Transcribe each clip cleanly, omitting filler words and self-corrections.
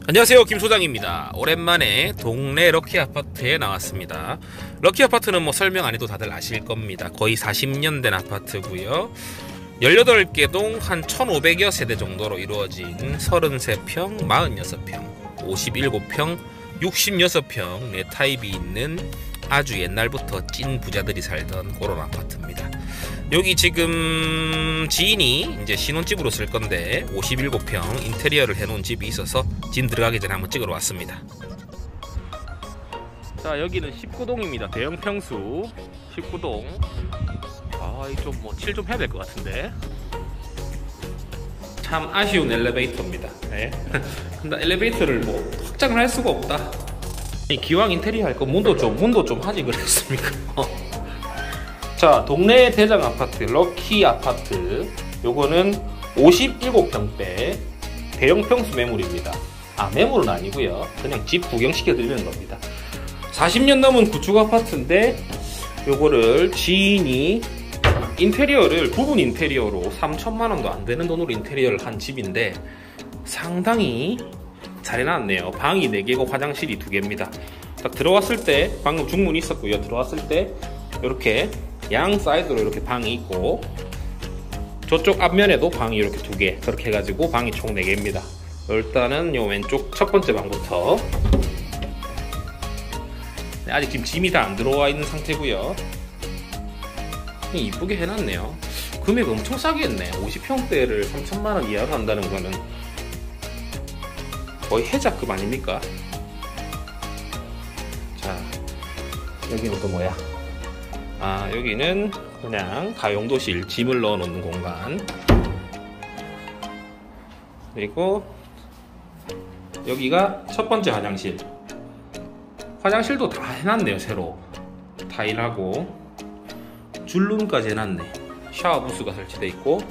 안녕하세요, 김 소장입니다. 오랜만에 동네 럭키아파트에 나왔습니다. 럭키아파트는 뭐 설명 안 해도 다들 아실 겁니다. 거의 40년 된 아파트고요. 18개 동 한 1500여 세대 정도로 이루어진 33평, 46평, 57평, 66평 네 타입이 있는 아주 옛날부터 찐 부자들이 살던 그런 아파트입니다. 여기 지금 지인이 이제 신혼집으로 쓸 건데 57평 인테리어를 해놓은 집이 있어서 진 들어가기 전에 한번 찍으러 왔습니다. 자, 여기는 19동입니다. 대형 평수 19동. 좀 뭐 칠 좀 해야 될 것 같은데. 참 아쉬운 엘리베이터입니다. 네. 근데 엘리베이터를 뭐 확장을 할 수가 없다. 기왕 인테리어 할 거 문도 좀 하지 그랬습니까? 자, 동네 대장 아파트 럭키 아파트, 요거는 57평대 대형 평수 매물입니다. 매물은 아니고요, 그냥 집 구경시켜 드리는 겁니다. 40년 넘은 구축 아파트인데 요거를 지인이 인테리어를 부분 인테리어로 3천만 원도 안 되는 돈으로 인테리어를 한 집인데 상당히 잘 해놨네요. 방이 4개고 화장실이 2개입니다. 딱 들어왔을 때 방금 중문이 있었고요. 들어왔을 때 이렇게 양 사이드로 이렇게 방이 있고 저쪽 앞면에도 방이 이렇게 2개, 그렇게 해가지고 방이 총 4개입니다. 일단은 요 왼쪽 첫 번째 방부터. 아직 지금 짐이 다 안 들어와 있는 상태고요. 이쁘게 해놨네요. 금액 엄청 싸게 했네. 50평대를 3천만 원 이하로 한다는 거는 거의 해자급 아닙니까? 자, 여기는 또 뭐야? 여기는 그냥 다용도실, 짐을 넣어 놓는 공간. 그리고 여기가 첫 번째 화장실. 화장실도 다 해놨네요. 새로 타일하고 줄눈까지 해놨네. 샤워 부스가 설치되어 있고,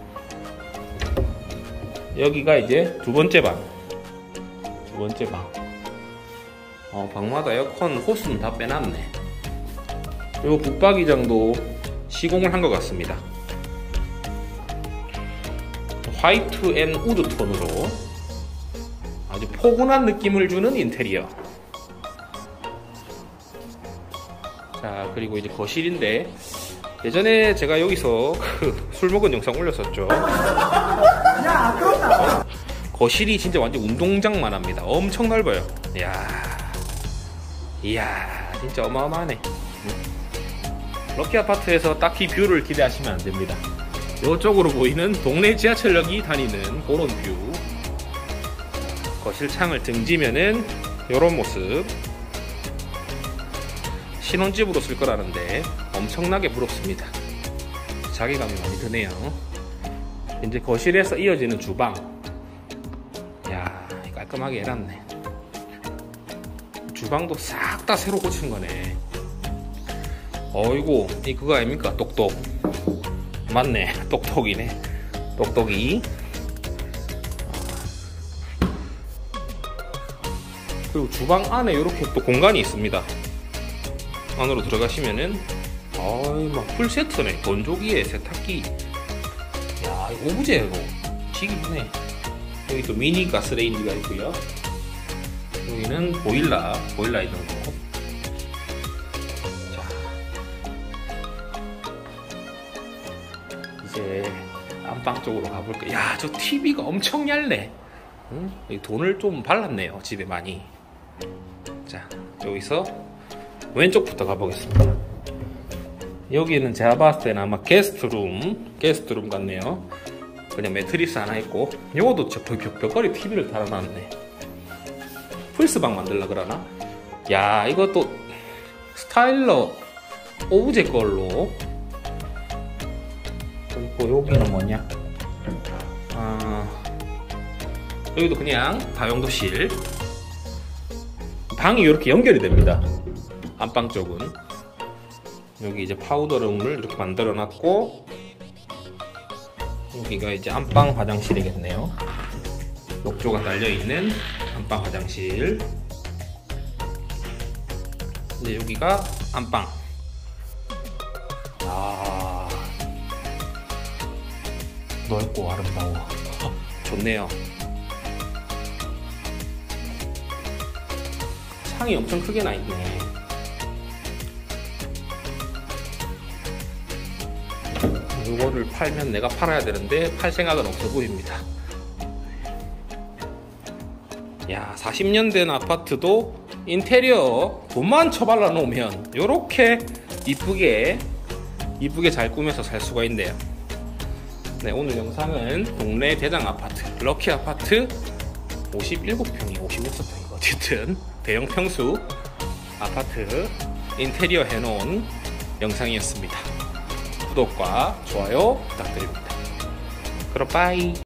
여기가 이제 두 번째 방. 방마다 에어컨 호스는 다 빼놨네. 그리고 북박이장도 시공을 한 것 같습니다. 화이트 앤 우드 톤으로 아주 포근한 느낌을 주는 인테리어. 자, 그리고 이제 거실인데 예전에 제가 여기서 술 먹은 영상 올렸었죠. 거실이 진짜 완전 운동장만 합니다. 엄청 넓어요. 이야, 진짜 어마어마하네. 럭키 아파트에서 딱히 뷰를 기대하시면 안 됩니다. 이쪽으로 보이는 동네 지하철역이 다니는 그런 뷰. 거실 창을 등지면은 이런 모습. 신혼집으로 쓸 거라는데 엄청나게 부럽습니다. 자괴감이 많이 드네요. 이제 거실에서 이어지는 주방. 깔끔하게 해놨네. 주방도 싹 다 새로 고친 거네. 어이구, 이 그거 아닙니까? 똑똑. 맞네, 똑똑이네. 똑똑이. 그리고 주방 안에 이렇게 또 공간이 있습니다. 안으로 들어가시면은 막 풀세트네. 건조기에 세탁기. 이거 오브제로 튀기네. 여기 또 미니 가스레인지가 있고요. 여기는 보일러 있는 거. 자, 이제 안방 쪽으로 가볼게요. 저 TV가 엄청 얇네. 돈을 좀 발랐네요, 집에 많이. 자, 여기서 왼쪽부터 가보겠습니다. 여기는 제가 봤을 때는 아마 게스트룸 같네요. 그냥 매트리스 하나 있고, 요것도 저 벽걸이 TV를 달아놨네. 플스방 만들라 그러나? 이것도 스타일러 오브제 걸로. 그리고 여기는 뭐냐? 여기도 그냥 다용도실. 방이 이렇게 연결이 됩니다. 안방 쪽은. 여기 이제 파우더룸을 이렇게 만들어 놨고, 여기가 이제 안방 화장실이겠네요. 욕조가 달려있는 안방 화장실. 이제 여기가 안방. 넓고 아름다워. 좋네요. 창이 엄청 크게 나 있네. 이거를 팔면 내가 팔아야 되는데 팔 생각은 없어 보입니다. 야, 40년 된 아파트도 인테리어 돈만 처발라 놓으면 이렇게 이쁘게 잘 꾸며서 살 수가 있네요. 네, 오늘 영상은 동래 대장 아파트 럭키 아파트 57평이 56평이 어쨌든 대형 평수 아파트 인테리어 해놓은 영상이었습니다. 구독과 좋아요 부탁드립니다. 그럼 빠이.